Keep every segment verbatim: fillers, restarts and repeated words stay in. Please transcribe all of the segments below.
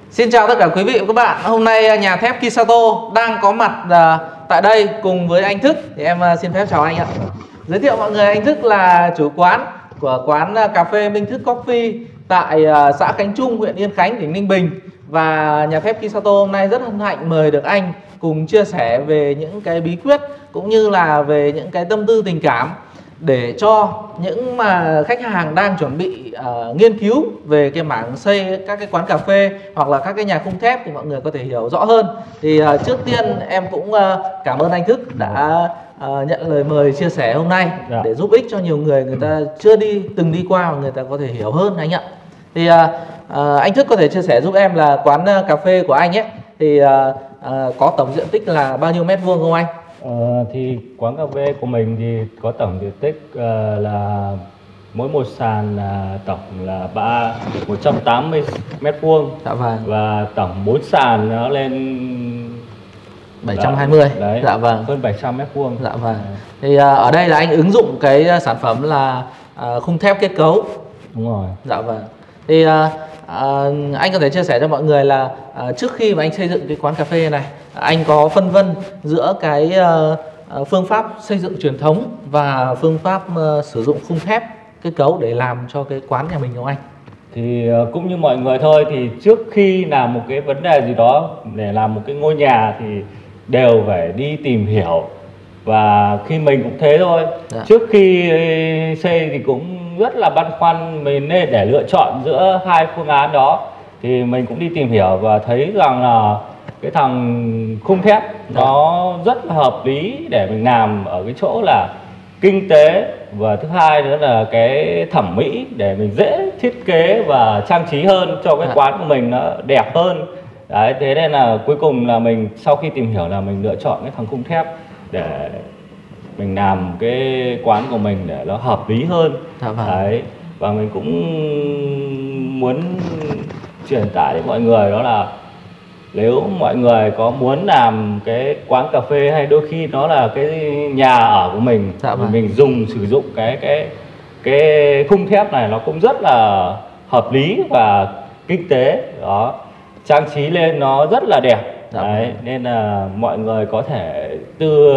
Xin chào tất cả quý vị và các bạn. Hôm nay nhà thép Kisato đang có mặt uh, tại đây cùng với anh Thức. Thì em uh, xin phép chào anh ạ. Giới thiệu mọi người, anh Thức là chủ quán của quán uh, cà phê Minh Thức Coffee tại uh, xã Khánh Trung, huyện Yên Khánh, tỉnh Ninh Bình. Và nhà thép Kisato hôm nay rất hân hạnh mời được anh cùng chia sẻ về những cái bí quyết cũng như là về những cái tâm tư tình cảm để cho những mà khách hàng đang chuẩn bị uh, nghiên cứu về cái mảng xây các cái quán cà phê hoặc là các cái nhà khung thép thì mọi người có thể hiểu rõ hơn. Thì uh, trước tiên em cũng uh, cảm ơn anh Thức đã uh, nhận lời mời chia sẻ hôm nay, dạ, để giúp ích cho nhiều người người ta chưa đi từng đi qua và người ta có thể hiểu hơn anh ạ. Thì uh, uh, anh Thức có thể chia sẻ giúp em là quán uh, cà phê của anh ấy thì uh, uh, có tổng diện tích là bao nhiêu mét vuông không anh? Ờ, thì quán cà phê của mình thì có tổng diện tích uh, là mỗi một sàn là tổng là ba một trăm tám mươi mét vuông. Dạ vâng. Và tổng bốn sàn nó lên bảy trăm hai mươi. Đấy, dạ vâng, hơn bảy trăm mét vuông. Dạ vâng. Thì uh, ở đây là anh ứng dụng cái sản phẩm là uh, khung thép kết cấu. Đúng rồi. Dạ vâng. Thì uh, uh, anh có thể chia sẻ cho mọi người là uh, trước khi mà anh xây dựng cái quán cà phê này, anh có phân vân giữa cái uh, phương pháp xây dựng truyền thống và phương pháp uh, sử dụng khung thép kết cấu để làm cho cái quán nhà mình không anh? Thì uh, cũng như mọi người thôi, thì trước khi làm một cái vấn đề gì đó để làm một cái ngôi nhà thì đều phải đi tìm hiểu. Và khi mình cũng thế thôi, dạ, trước khi xây thì cũng rất là băn khoăn mình nên để lựa chọn giữa hai phương án đó, thì mình cũng đi tìm hiểu và thấy rằng là cái thằng khung thép, dạ, nó rất là hợp lý để mình làm ở cái chỗ là kinh tế, và thứ hai nữa là cái thẩm mỹ để mình dễ thiết kế và trang trí hơn cho cái, dạ, quán của mình nó đẹp hơn. Đấy, thế nên là cuối cùng là mình sau khi tìm hiểu là mình lựa chọn cái thằng khung thép để mình làm cái quán của mình để nó hợp lý hơn. Dạ vâng. Đấy, và mình cũng muốn truyền tải đến mọi người đó là nếu mọi người có muốn làm cái quán cà phê hay đôi khi nó là cái nhà ở của mình, dạ vâng, mình dùng sử dụng cái cái cái khung thép này nó cũng rất là hợp lý và kinh tế đó, trang trí lên nó rất là đẹp. Dạ, đấy, nên là mọi người có thể tự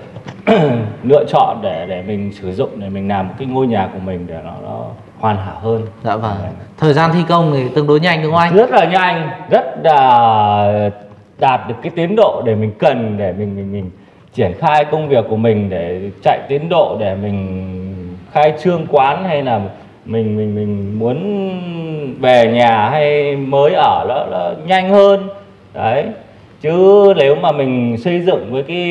lựa chọn để để mình sử dụng để mình làm một cái ngôi nhà của mình để nó, nó hoàn hảo hơn. Dạ vâng. Đấy. Thời gian thi công thì tương đối nhanh đúng không anh? Rất là nhanh, rất là đạt được cái tiến độ để mình cần để mình mình mình triển khai công việc của mình để chạy tiến độ để mình khai trương quán, hay là mình mình mình muốn về nhà hay mới ở nó, nó nhanh hơn. Đấy, chứ nếu mà mình xây dựng với cái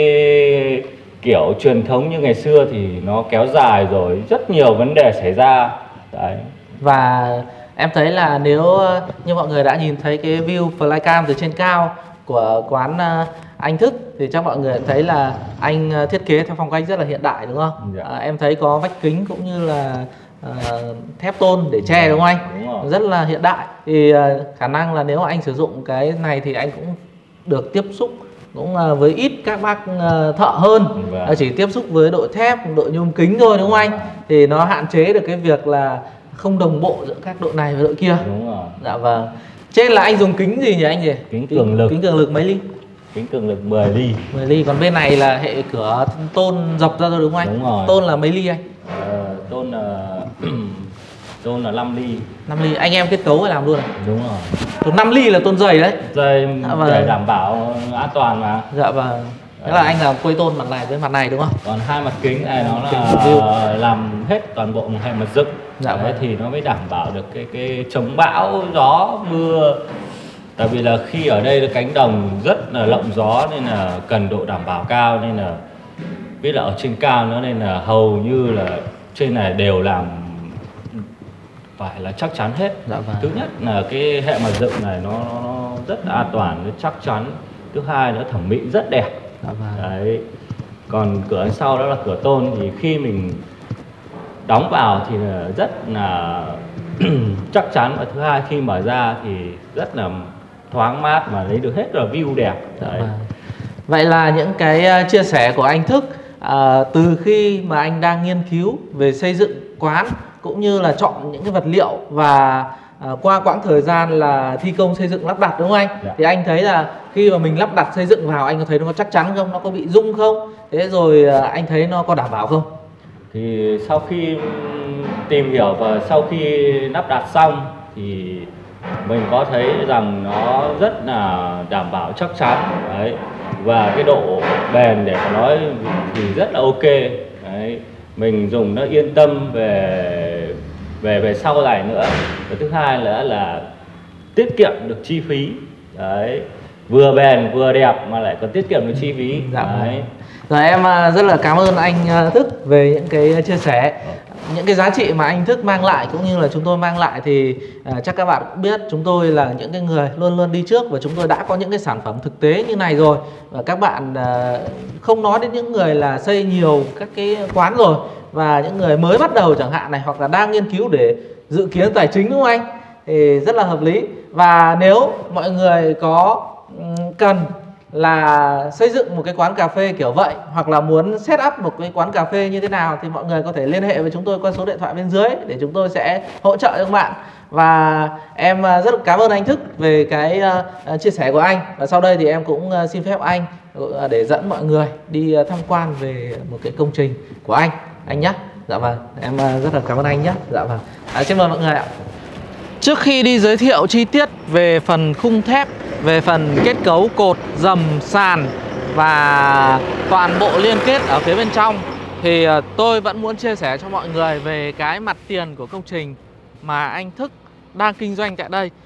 kiểu truyền thống như ngày xưa thì nó kéo dài rồi rất nhiều vấn đề xảy ra. Đấy. Và em thấy là nếu như mọi người đã nhìn thấy cái view flycam từ trên cao của quán anh Thức thì chắc mọi người thấy là anh thiết kế theo phong cách rất là hiện đại đúng không? Dạ. À, em thấy có vách kính cũng như là uh, thép tôn để che đúng không anh? Đúng, rất là hiện đại. Thì uh, khả năng là nếu mà anh sử dụng cái này thì anh cũng được tiếp xúc cũng uh, với ít các bác uh, thợ hơn. Vâng. Chỉ tiếp xúc với độ thép, độ nhôm kính thôi đúng không anh? Thì nó hạn chế được cái việc là không đồng bộ giữa các độ này và độ kia. Đúng rồi. Dạ vâng. Trên là anh dùng kính gì nhỉ anh gì? Kính cường lực. Kính cường lực mấy ly? Kính cường lực mười ly. mười ly. Còn bên này là hệ cửa tôn dọc ra rồi đúng không anh? Đúng rồi. Tôn là mấy ly anh? Ờ, tôn là tôn là năm ly. năm ly. Anh em kết cấu phải làm luôn à? Đúng rồi. Tôn năm ly là tôn dày đấy. Dày, dạ vâng, để đảm bảo an toàn mà. Dạ vâng. Thế là anh làm quây tôn mặt này với mặt này đúng không? Còn hai mặt kính này nó là làm hết toàn bộ một hệ mặt dựng. Dạ vâng. Thì nó mới đảm bảo được cái cái chống bão, gió, mưa. Tại vì là khi ở đây cánh đồng rất là lộng gió nên là cần độ đảm bảo cao, nên là biết là ở trên cao nữa nên là hầu như là trên này đều làm phải là chắc chắn hết. Dạ vâng. Thứ nhất là cái hệ mặt dựng này nó, nó rất là an toàn, nó chắc chắn. Thứ hai nữa thẩm mỹ rất đẹp. Dạ vâng. Đấy. Còn cửa sau đó là cửa tôn, thì khi mình đóng vào thì rất là chắc chắn, và thứ hai khi mở ra thì rất là thoáng mát mà lấy được hết là view đẹp. Đấy. Dạ. Vậy là những cái chia sẻ của anh Thức à, từ khi mà anh đang nghiên cứu về xây dựng quán cũng như là chọn những cái vật liệu và à, qua quãng thời gian là thi công xây dựng lắp đặt đúng không anh? Dạ. Thì anh thấy là khi mà mình lắp đặt xây dựng vào, anh có thấy nó có chắc chắn không? Nó có bị rung không? Thế rồi à, anh thấy nó có đảm bảo không? Thì sau khi tìm hiểu và sau khi lắp đặt xong thì mình có thấy rằng nó rất là đảm bảo chắc chắn đấy, và cái độ bền để nói thì rất là ok đấy. Mình dùng nó yên tâm về về về sau này nữa. Và thứ hai là là tiết kiệm được chi phí đấy, vừa bền vừa đẹp mà lại còn tiết kiệm được chi phí. Dạ. Đấy. Rồi em rất là cảm ơn anh Thức về những cái chia sẻ, những cái giá trị mà anh Thức mang lại cũng như là chúng tôi mang lại. Thì à, chắc các bạn cũng biết chúng tôi là những cái người luôn luôn đi trước và chúng tôi đã có những cái sản phẩm thực tế như này rồi. Và các bạn à, không nói đến những người là xây nhiều các cái quán rồi và những người mới bắt đầu chẳng hạn này, hoặc là đang nghiên cứu để dự kiến tài chính đúng không anh? Thì rất là hợp lý. Và nếu mọi người có cần là xây dựng một cái quán cà phê kiểu vậy, hoặc là muốn set up một cái quán cà phê như thế nào, thì mọi người có thể liên hệ với chúng tôi qua số điện thoại bên dưới để chúng tôi sẽ hỗ trợ cho các bạn. Và em rất cảm ơn anh Thức về cái uh, chia sẻ của anh. Và sau đây thì em cũng uh, xin phép anh uh, để dẫn mọi người đi uh, tham quan về một cái công trình của anh anh nhé. Dạ vâng, em uh, rất là cảm ơn anh nhé. Dạ vâng, à, xin mời mọi người ạ. Trước khi đi giới thiệu chi tiết về phần khung thép, về phần kết cấu cột, dầm, sàn và toàn bộ liên kết ở phía bên trong, thì tôi vẫn muốn chia sẻ cho mọi người về cái mặt tiền của công trình mà anh Thức đang kinh doanh tại đây.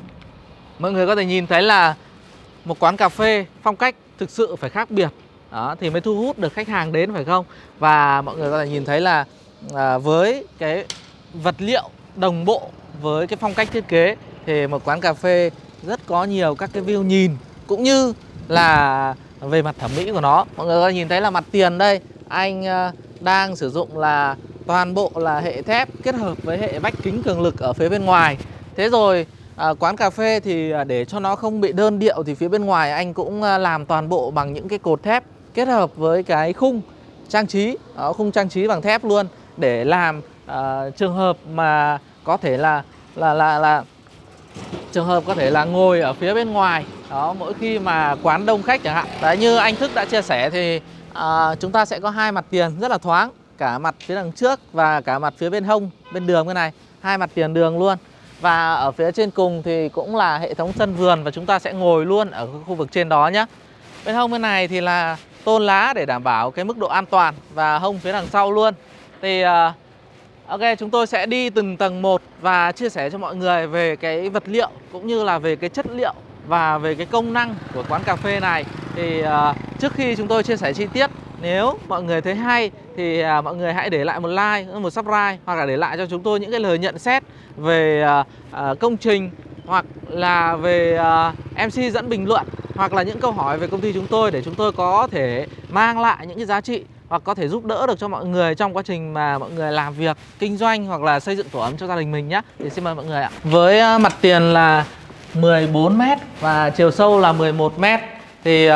Mọi người có thể nhìn thấy là một quán cà phê phong cách thực sự phải khác biệt đó, thì mới thu hút được khách hàng đến, phải không? Và mọi người có thể nhìn thấy là à, với cái vật liệu đồng bộ với cái phong cách thiết kế thì một quán cà phê rất có nhiều các cái view nhìn, cũng như là về mặt thẩm mỹ của nó. Mọi người có thể nhìn thấy là mặt tiền đây anh đang sử dụng là toàn bộ là hệ thép kết hợp với hệ vách kính cường lực ở phía bên ngoài. Thế rồi à, quán cà phê thì để cho nó không bị đơn điệu thì phía bên ngoài anh cũng làm toàn bộ bằng những cái cột thép kết hợp với cái khung trang trí, đó, khung trang trí bằng thép luôn, để làm à, trường hợp mà có thể là là là là trường hợp có thể là ngồi ở phía bên ngoài đó, mỗi khi mà quán đông khách chẳng hạn. Đấy, như anh Thức đã chia sẻ thì à, chúng ta sẽ có hai mặt tiền rất là thoáng, cả mặt phía đằng trước và cả mặt phía bên hông, bên đường cái này, hai mặt tiền đường luôn. Và ở phía trên cùng thì cũng là hệ thống sân vườn và chúng ta sẽ ngồi luôn ở khu vực trên đó nhé. Bên hông bên này thì là tôn lá để đảm bảo cái mức độ an toàn, và hông phía đằng sau luôn. Thì à, ok, chúng tôi sẽ đi từng tầng một và chia sẻ cho mọi người về cái vật liệu cũng như là về cái chất liệu và về cái công năng của quán cà phê này. Thì uh, trước khi chúng tôi chia sẻ chi tiết, nếu mọi người thấy hay thì uh, mọi người hãy để lại một like, một subscribe, hoặc là để lại cho chúng tôi những cái lời nhận xét về uh, uh, công trình, hoặc là về uh, em xê dẫn bình luận, hoặc là những câu hỏi về công ty chúng tôi, để chúng tôi có thể mang lại những cái giá trị hoặc có thể giúp đỡ được cho mọi người trong quá trình mà mọi người làm việc, kinh doanh hoặc là xây dựng tổ ấm cho gia đình mình nhé. Thì xin mời mọi người ạ. Với mặt tiền là mười bốn mét và chiều sâu là mười một mét, thì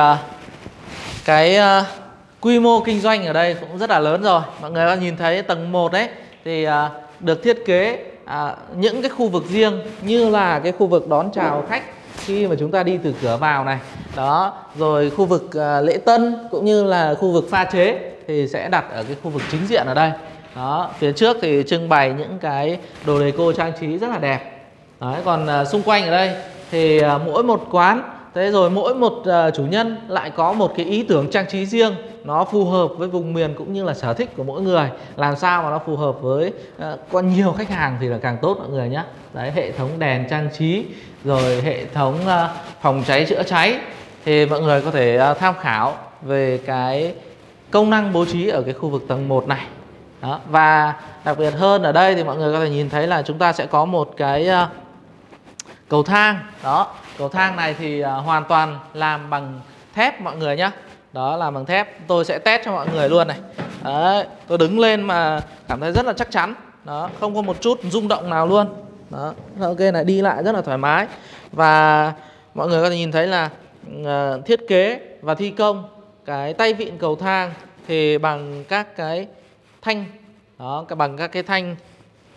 cái quy mô kinh doanh ở đây cũng rất là lớn rồi. Mọi người có nhìn thấy tầng một đấy thì được thiết kế những cái khu vực riêng, như là cái khu vực đón chào khách khi mà chúng ta đi từ cửa vào này đó, rồi khu vực uh, lễ tân cũng như là khu vực pha chế thì sẽ đặt ở cái khu vực chính diện ở đây đó. Phía trước thì trưng bày những cái đồ deco trang trí rất là đẹp đấy. Còn uh, xung quanh ở đây thì uh, mỗi một quán, thế rồi mỗi một uh, chủ nhân lại có một cái ý tưởng trang trí riêng, nó phù hợp với vùng miền cũng như là sở thích của mỗi người, làm sao mà nó phù hợp với uh, có nhiều khách hàng thì là càng tốt mọi người nhé. Đấy, hệ thống đèn trang trí, rồi hệ thống uh, phòng cháy chữa cháy thì mọi người có thể uh, tham khảo về cái công năng bố trí ở cái khu vực tầng một này đó. Và đặc biệt hơn ở đây thì mọi người có thể nhìn thấy là chúng ta sẽ có một cái uh, cầu thang đó. Cầu thang này thì uh, hoàn toàn làm bằng thép mọi người nhé. Đó, làm bằng thép. Tôi sẽ test cho mọi người luôn này. Đấy, tôi đứng lên mà cảm thấy rất là chắc chắn. Đó, không có một chút rung động nào luôn. Đó, ok này, đi lại rất là thoải mái. Và mọi người có thể nhìn thấy là uh, thiết kế và thi công cái tay vịn cầu thang thì bằng các cái thanh đó, bằng các cái thanh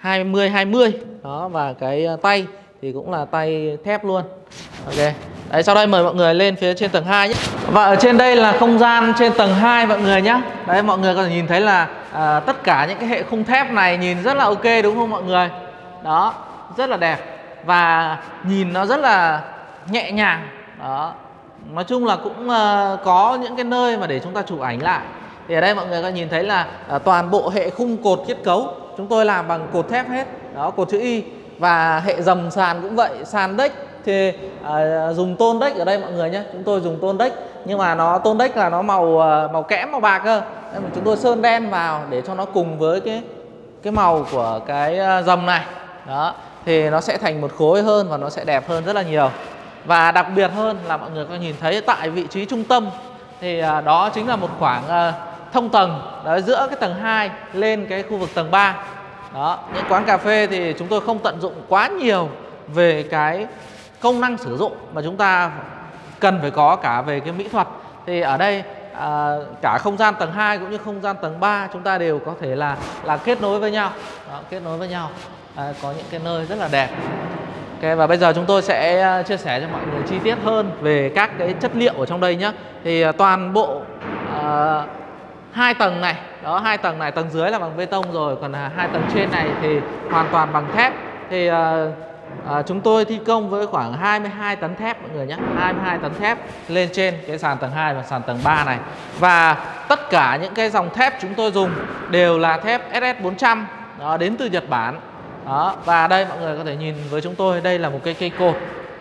hai mươi hai mươi đó, và cái tay thì cũng là tay thép luôn. Ok. Đấy, sau đây mời mọi người lên phía trên tầng hai nhé. Và ở trên đây là không gian trên tầng hai mọi người nhé. Đấy, mọi người có thể nhìn thấy là à, tất cả những cái hệ khung thép này nhìn rất là ok đúng không mọi người? Đó, rất là đẹp và nhìn nó rất là nhẹ nhàng. Đó. Nói chung là cũng uh, có những cái nơi mà để chúng ta chụp ảnh lại. Thì ở đây mọi người có nhìn thấy là uh, toàn bộ hệ khung cột kết cấu chúng tôi làm bằng cột thép hết. Đó, cột chữ Y. Và hệ dầm sàn cũng vậy, sàn deck thì uh, dùng tôn deck ở đây mọi người nhé. Chúng tôi dùng tôn deck nhưng mà nó tôn deck là nó màu uh, màu kẽm, màu bạc cơ. Nên mà chúng tôi sơn đen vào để cho nó cùng với cái cái màu của cái uh, dầm này. Đó, thì nó sẽ thành một khối hơn và nó sẽ đẹp hơn rất là nhiều. Và đặc biệt hơn là mọi người có nhìn thấy tại vị trí trung tâm thì uh, đó chính là một khoảng uh, thông tầng đó, giữa cái tầng hai lên cái khu vực tầng ba. Đó, những quán cà phê thì chúng tôi không tận dụng quá nhiều về cái công năng sử dụng mà chúng ta cần phải có cả về cái mỹ thuật. Thì ở đây à, cả không gian tầng hai cũng như không gian tầng ba chúng ta đều có thể là là kết nối với nhau. Đó, kết nối với nhau. À, có những cái nơi rất là đẹp. Ok, và bây giờ chúng tôi sẽ chia sẻ cho mọi người chi tiết hơn về các cái chất liệu ở trong đây nhé. Thì à, toàn bộ à, hai tầng này, đó, hai tầng này, tầng dưới là bằng bê tông rồi, còn hai tầng trên này thì hoàn toàn bằng thép. Thì à, à, chúng tôi thi công với khoảng hai mươi hai tấn thép mọi người nhé, hai mươi hai tấn thép lên trên cái sàn tầng hai và sàn tầng ba này. Và tất cả những cái dòng thép chúng tôi dùng đều là thép ét ét bốn trăm, đó, đến từ Nhật Bản. Đó, và đây mọi người có thể nhìn với chúng tôi, đây là một cây cây cột.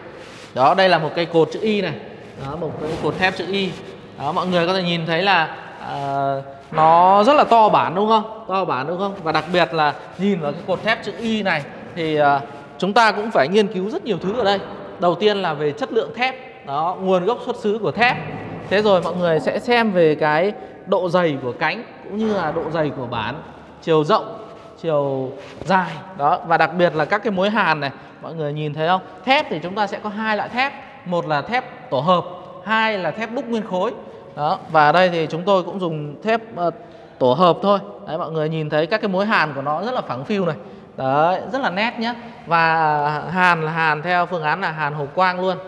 Đó, đây là một cây cột chữ Y này. Đó, một cái cột thép chữ Y. Đó, mọi người có thể nhìn thấy là à, nó rất là to bản đúng không? To bản đúng không? Và đặc biệt là nhìn vào cái cột thép chữ Y này thì à, chúng ta cũng phải nghiên cứu rất nhiều thứ ở đây. Đầu tiên là về chất lượng thép, đó, nguồn gốc xuất xứ của thép. Thế rồi mọi người sẽ xem về cái độ dày của cánh cũng như là độ dày của bản, chiều rộng, chiều dài. Đó, và đặc biệt là các cái mối hàn này, mọi người nhìn thấy không? Thép thì chúng ta sẽ có hai loại thép, một là thép tổ hợp, hai là thép đúc nguyên khối. Đó, và ở đây thì chúng tôi cũng dùng thép uh, tổ hợp thôi. Đấy, mọi người nhìn thấy các cái mối hàn của nó rất là phẳng phiu này. Đấy, rất là nét nhé. Và hàn là hàn theo phương án là hàn hồng quang luôn.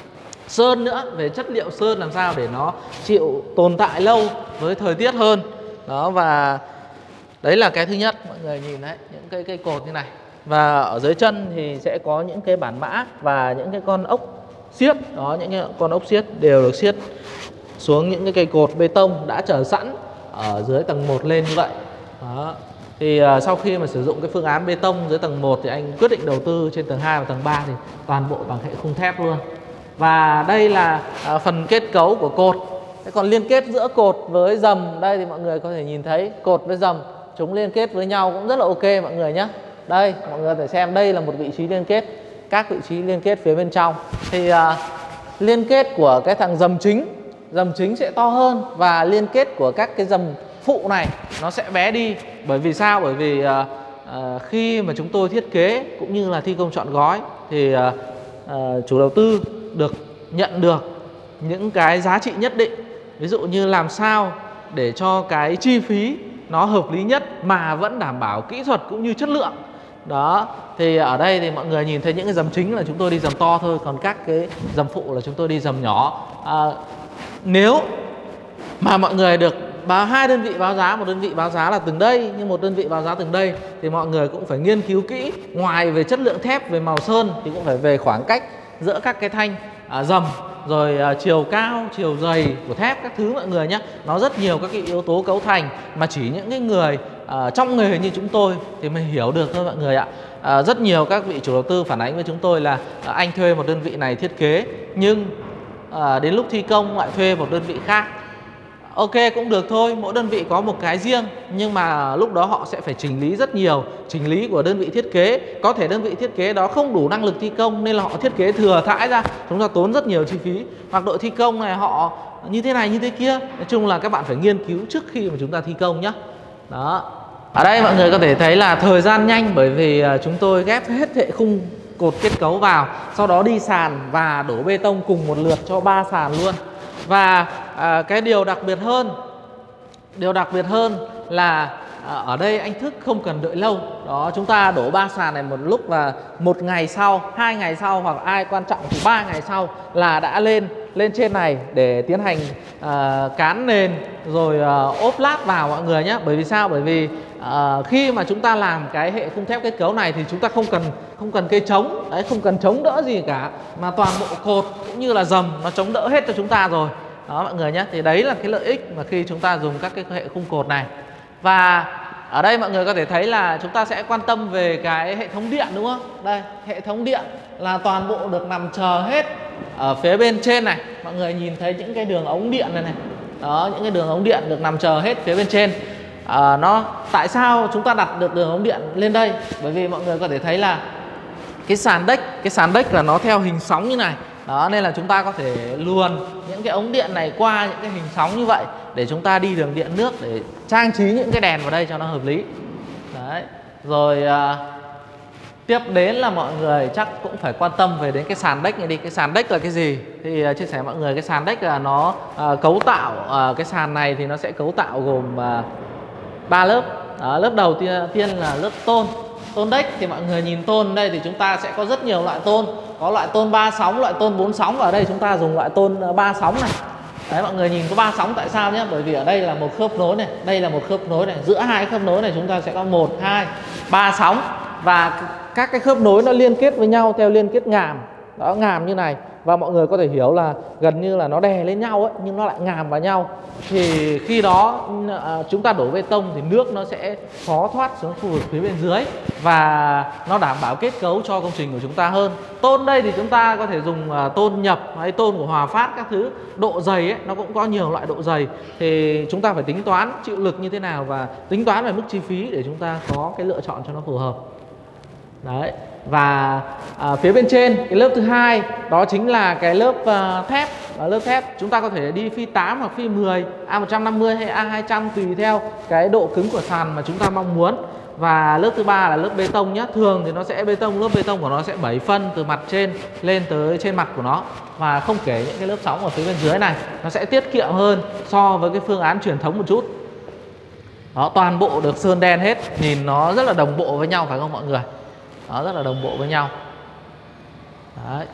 Sơn nữa, về chất liệu sơn làm sao để nó chịu tồn tại lâu với thời tiết hơn. Đó, và đấy là cái thứ nhất, mọi người nhìn đấy, những cây cây cột như này. Và ở dưới chân thì sẽ có những cái bản mã và những cái con ốc xiết. Đó, những cái con ốc xiết đều được xiết xuống những cái cây cột bê tông đã chờ sẵn ở dưới tầng một lên như vậy. Đó. Thì uh, sau khi mà sử dụng cái phương án bê tông dưới tầng một thì anh quyết định đầu tư trên tầng hai và tầng ba thì toàn bộ bằng hệ khung thép luôn. Và đây là uh, phần kết cấu của cột. Thế còn liên kết giữa cột với dầm, đây thì mọi người có thể nhìn thấy cột với dầm chúng liên kết với nhau cũng rất là ok mọi người nhé. Đây, mọi người có thể xem đây là một vị trí liên kết, các vị trí liên kết phía bên trong. Thì uh, liên kết của cái thằng dầm chính, dầm chính sẽ to hơn và liên kết của các cái dầm phụ này nó sẽ bé đi. Bởi vì sao? Bởi vì uh, uh, khi mà chúng tôi thiết kế cũng như là thi công trọn gói thì uh, uh, chủ đầu tư được nhận được những cái giá trị nhất định. Ví dụ như làm sao để cho cái chi phí nó hợp lý nhất mà vẫn đảm bảo kỹ thuật cũng như chất lượng. Đó, thì ở đây thì mọi người nhìn thấy những cái dầm chính là chúng tôi đi dầm to thôi, còn các cái dầm phụ là chúng tôi đi dầm nhỏ. À, nếu mà mọi người được báo hai đơn vị báo giá, một đơn vị báo giá là từng đây nhưng một đơn vị báo giá từng đây, thì mọi người cũng phải nghiên cứu kỹ. Ngoài về chất lượng thép, về màu sơn thì cũng phải về khoảng cách giữa các cái thanh à, dầm, rồi à, chiều cao, chiều dày của thép các thứ mọi người nhé. Nó rất nhiều các cái yếu tố cấu thành mà chỉ những cái người à, trong nghề như chúng tôi thì mới hiểu được thôi mọi người ạ. À, rất nhiều các vị chủ đầu tư phản ánh với chúng tôi là à, anh thuê một đơn vị này thiết kế nhưng à, đến lúc thi công lại thuê một đơn vị khác. Ok, cũng được thôi, mỗi đơn vị có một cái riêng, nhưng mà lúc đó họ sẽ phải chỉnh lý rất nhiều. Chỉnh lý của đơn vị thiết kế, có thể đơn vị thiết kế đó không đủ năng lực thi công nên là họ thiết kế thừa thãi ra, chúng ta tốn rất nhiều chi phí. Hoặc đội thi công này họ như thế này như thế kia. Nói chung là các bạn phải nghiên cứu trước khi mà chúng ta thi công nhé. Đó. Ở đây mọi người có thể thấy là thời gian nhanh bởi vì chúng tôi ghép hết hệ khung cột kết cấu vào, sau đó đi sàn và đổ bê tông cùng một lượt cho ba sàn luôn. Và à, cái điều đặc biệt hơn Điều đặc biệt hơn là ở đây anh Thức không cần đợi lâu. Đó, chúng ta đổ ba sàn này một lúc là một ngày sau, hai ngày sau, hoặc ai quan trọng thì ba ngày sau là đã lên lên trên này để tiến hành uh, cán nền rồi uh, ốp lát vào mọi người nhé. Bởi vì sao? Bởi vì uh, khi mà chúng ta làm cái hệ khung thép kết cấu này thì chúng ta không cần không cần cây chống, đấy, không cần chống đỡ gì cả, mà toàn bộ cột cũng như là dầm nó chống đỡ hết cho chúng ta rồi. Đó mọi người nhé. Thì đấy là cái lợi ích mà khi chúng ta dùng các cái hệ khung cột này. Và ở đây mọi người có thể thấy là chúng ta sẽ quan tâm về cái hệ thống điện, đúng không? Đây, hệ thống điện là toàn bộ được nằm chờ hết ở phía bên trên này. Mọi người nhìn thấy những cái đường ống điện này này. Đó, những cái đường ống điện được nằm chờ hết phía bên trên. à, nó Tại sao chúng ta đặt được đường ống điện lên đây? Bởi vì mọi người có thể thấy là cái sàn đếch, cái sàn đếch là nó theo hình sóng như này. Đó, nên là chúng ta có thể luồn những cái ống điện này qua những cái hình sóng như vậy để chúng ta đi đường điện nước, để trang trí những cái đèn vào đây cho nó hợp lý. Đấy. Rồi à, tiếp đến là mọi người chắc cũng phải quan tâm về đến cái sàn đếch này đi. Cái sàn đếch là cái gì? Thì uh, chia sẻ mọi người, cái sàn đếch là nó uh, cấu tạo, uh, cái sàn này thì nó sẽ cấu tạo gồm ba uh, lớp. Đó, lớp đầu tiên, tiên là lớp tôn. Tôn đếch thì mọi người nhìn tôn đây thì chúng ta sẽ có rất nhiều loại tôn. Có loại tôn ba sóng, loại tôn bốn sóng, và ở đây chúng ta dùng loại tôn ba sóng này. Đấy, mọi người nhìn có ba sóng tại sao nhé? Bởi vì ở đây là một khớp nối này, đây là một khớp nối này, giữa hai khớp nối này chúng ta sẽ có một, hai, ba sóng, và các cái khớp nối nó liên kết với nhau theo liên kết ngàm. Đó, ngàm như này. Và mọi người có thể hiểu là gần như là nó đè lên nhau ấy, nhưng nó lại ngàm vào nhau. Thì khi đó à, chúng ta đổ bê tông thì nước nó sẽ khó thoát xuống khu vực phía bên dưới, và nó đảm bảo kết cấu cho công trình của chúng ta hơn. Tôn đây thì chúng ta có thể dùng à, tôn nhập hay tôn của Hòa Phát các thứ. Độ dày ấy, nó cũng có nhiều loại độ dày. Thì chúng ta phải tính toán chịu lực như thế nào và tính toán về mức chi phí để chúng ta có cái lựa chọn cho nó phù hợp. Đấy. Và à, phía bên trên cái lớp thứ hai đó chính là cái lớp uh, thép. Ở lớp thép chúng ta có thể đi phi tám hoặc phi mười, A một trăm năm mươi hay A hai trăm tùy theo cái độ cứng của sàn mà chúng ta mong muốn. Và lớp thứ ba là lớp bê tông nhé. Thường thì nó sẽ bê tông, lớp bê tông của nó sẽ bảy phân từ mặt trên lên tới trên mặt của nó, và không kể những cái lớp sóng ở phía bên dưới này. Nó sẽ tiết kiệm hơn so với cái phương án truyền thống một chút. Đó, toàn bộ được sơn đen hết, nhìn nó rất là đồng bộ với nhau phải không mọi người? Đó, rất là đồng bộ với nhau. Đấy.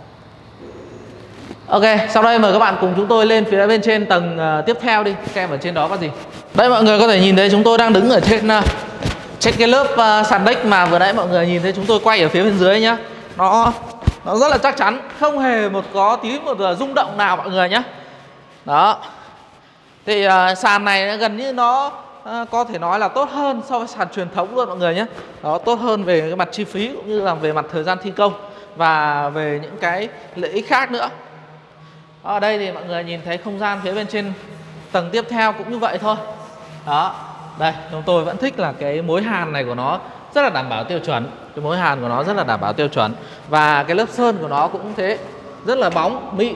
Ok, sau đây mời các bạn cùng chúng tôi lên phía bên trên tầng uh, tiếp theo đi. Các em ở trên đó có gì? Đây mọi người có thể nhìn thấy chúng tôi đang đứng ở trên uh, trên cái lớp uh, sàn đếch mà vừa nãy mọi người nhìn thấy chúng tôi quay ở phía bên dưới nhá. Nó nó rất là chắc chắn, không hề một có tí một uh, rung động nào mọi người nhé. Đó. Thì uh, sàn này gần như nó À, có thể nói là tốt hơn so với sàn truyền thống luôn mọi người nhé. Đó, tốt hơn về cái mặt chi phí cũng như là về mặt thời gian thi công và về những cái lợi ích khác nữa. Đó, ở đây thì mọi người nhìn thấy không gian phía bên trên tầng tiếp theo cũng như vậy thôi. Đó, đây chúng tôi vẫn thích là cái mối hàn này của nó rất là đảm bảo tiêu chuẩn. Cái mối hàn của nó rất là đảm bảo tiêu chuẩn. Và cái lớp sơn của nó cũng thế, rất là bóng, mịn.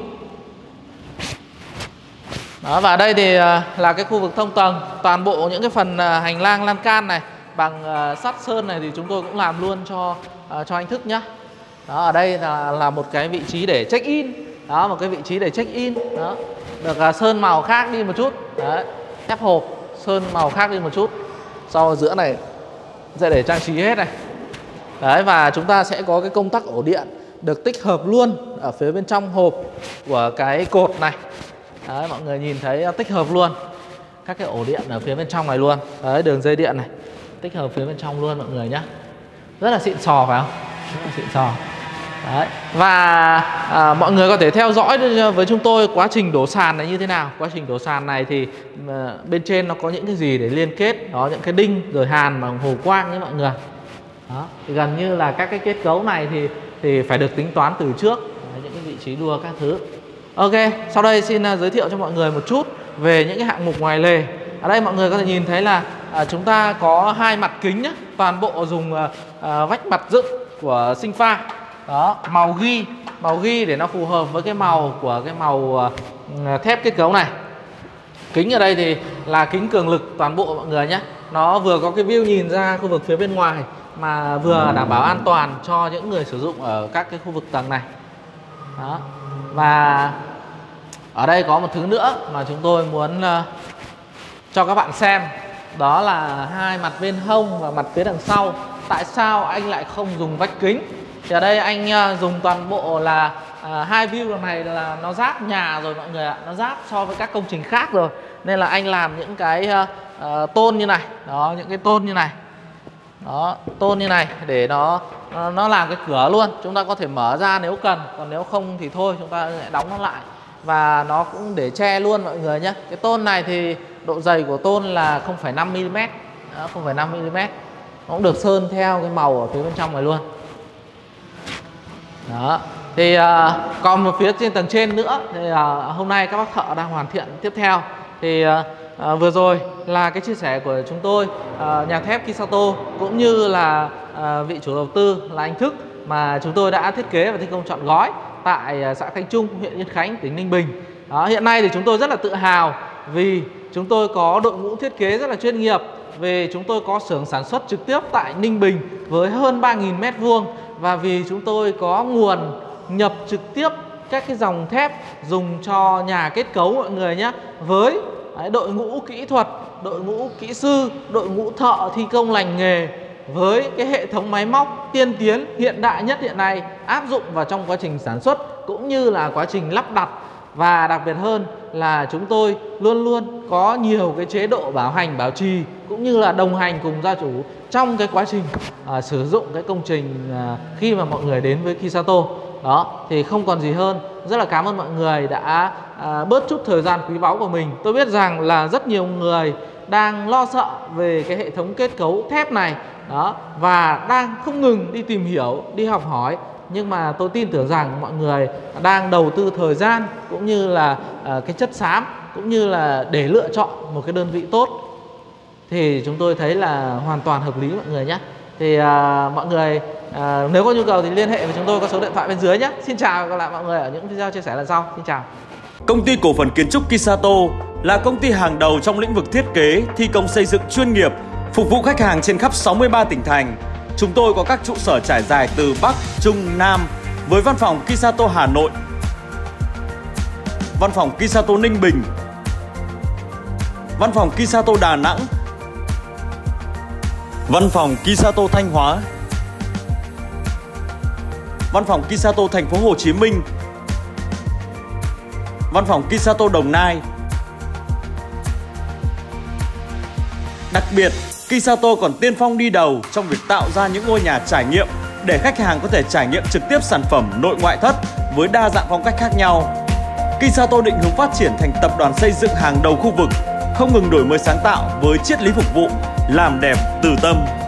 Đó, và đây thì là cái khu vực thông tầng. Toàn bộ những cái phần hành lang lan can này bằng sắt sơn này thì chúng tôi cũng làm luôn cho cho anh Thức nhá. Đó, ở đây là, là một cái vị trí để check in. Đó, một cái vị trí để check in. Đó, được sơn màu khác đi một chút. Đấy, thép hộp sơn màu khác đi một chút. Sau ở giữa này sẽ để trang trí hết này. Đấy, và chúng ta sẽ có cái công tắc ổ điện được tích hợp luôn ở phía bên trong hộp của cái cột này. Đấy, mọi người nhìn thấy tích hợp luôn các cái ổ điện ở phía bên trong này luôn. Đấy, đường dây điện này tích hợp phía bên trong luôn mọi người nhé. Rất là xịn sò phải không? Rất là xịn sò. Đấy. Và à, mọi người có thể theo dõi với chúng tôi quá trình đổ sàn này như thế nào. Quá trình đổ sàn này thì à, bên trên nó có những cái gì để liên kết. Đó, những cái đinh rồi hàn bằng hồ quang nhé mọi người. Đó, thì gần như là các cái kết cấu này thì thì phải được tính toán từ trước. Đấy, những cái vị trí đua các thứ. Ok, sau đây xin giới thiệu cho mọi người một chút về những cái hạng mục ngoài lề. Ở đây mọi người có thể nhìn thấy là à, chúng ta có hai mặt kính nhé. Toàn bộ dùng à, à, vách mặt dựng của Sinh Pha. Đó, màu ghi, màu ghi để nó phù hợp với cái màu của cái màu à, thép kết cấu này. Kính ở đây thì là kính cường lực toàn bộ mọi người nhé. Nó vừa có cái view nhìn ra khu vực phía bên ngoài mà vừa đảm bảo an toàn cho những người sử dụng ở các cái khu vực tầng này. Đó. Và ở đây có một thứ nữa mà chúng tôi muốn uh, cho các bạn xem. đó là hai mặt bên hông và mặt phía đằng sau. Tại sao anh lại không dùng vách kính? Thì ở đây anh dùng toàn bộ là à, hai view này là nó giáp nhà rồi mọi người ạ, nó giáp so với các công trình khác rồi, nên là anh làm những cái uh, uh, tôn như này, đó, những cái tôn như này, đó, tôn như này để nó nó, nó làm cái cửa luôn. Chúng ta có thể mở ra nếu cần, còn nếu không thì thôi chúng ta lại đóng nó lại, và nó cũng để che luôn mọi người nhé. Cái tôn này thì độ dày của tôn là không phẩy năm mi li mét, không phẩy năm mi li mét, nó cũng được sơn theo cái màu ở phía bên trong này luôn. Đó. Thì uh, còn một phía trên tầng trên nữa thì uh, hôm nay các bác thợ đang hoàn thiện tiếp theo. Thì uh, uh, vừa rồi là cái chia sẻ của chúng tôi, uh, nhà thép Kisato cũng như là uh, vị chủ đầu tư là anh Thức, mà chúng tôi đã thiết kế và thi công trọn gói tại uh, xã Khánh Trung, huyện Yên Khánh, tỉnh Ninh Bình. Đó, hiện nay thì chúng tôi rất là tự hào vì chúng tôi có đội ngũ thiết kế rất là chuyên nghiệp, về chúng tôi có xưởng sản xuất trực tiếp tại Ninh Bình với hơn ba nghìn mét vuông, và vì chúng tôi có nguồn nhập trực tiếp các cái dòng thép dùng cho nhà kết cấu mọi người nhé, với đội ngũ kỹ thuật, đội ngũ kỹ sư, đội ngũ thợ thi công lành nghề, với cái hệ thống máy móc tiên tiến hiện đại nhất hiện nay áp dụng vào trong quá trình sản xuất cũng như là quá trình lắp đặt. Và đặc biệt hơn là chúng tôi luôn luôn có nhiều cái chế độ bảo hành, bảo trì cũng như là đồng hành cùng gia chủ trong cái quá trình à, sử dụng cái công trình à, khi mà mọi người đến với Kisato. Đó, thì không còn gì hơn. Rất là cảm ơn mọi người đã à, bớt chút thời gian quý báu của mình. Tôi biết rằng là rất nhiều người đang lo sợ về cái hệ thống kết cấu thép này, đó, và đang không ngừng đi tìm hiểu, đi học hỏi. Nhưng mà tôi tin tưởng rằng mọi người đang đầu tư thời gian cũng như là uh, cái chất xám, cũng như là để lựa chọn một cái đơn vị tốt, thì chúng tôi thấy là hoàn toàn hợp lý mọi người nhé. Thì uh, mọi người uh, nếu có nhu cầu thì liên hệ với chúng tôi, có số điện thoại bên dưới nhé. Xin chào và gặp lại mọi người ở những video chia sẻ lần sau. Xin chào. Công ty cổ phần kiến trúc Kisato là công ty hàng đầu trong lĩnh vực thiết kế, thi công xây dựng chuyên nghiệp, phục vụ khách hàng trên khắp sáu mươi ba tỉnh thành. Chúng tôi có các trụ sở trải dài từ Bắc, Trung, Nam, với văn phòng Kisato Hà Nội, văn phòng Kisato Ninh Bình, văn phòng Kisato Đà Nẵng, văn phòng Kisato Thanh Hóa, văn phòng Kisato Thành phố Hồ Chí Minh, văn phòng Kisato Đồng Nai. Đặc biệt, Kisato còn tiên phong đi đầu trong việc tạo ra những ngôi nhà trải nghiệm để khách hàng có thể trải nghiệm trực tiếp sản phẩm nội ngoại thất với đa dạng phong cách khác nhau. Kisato định hướng phát triển thành tập đoàn xây dựng hàng đầu khu vực, không ngừng đổi mới sáng tạo với triết lý phục vụ, làm đẹp từ tâm.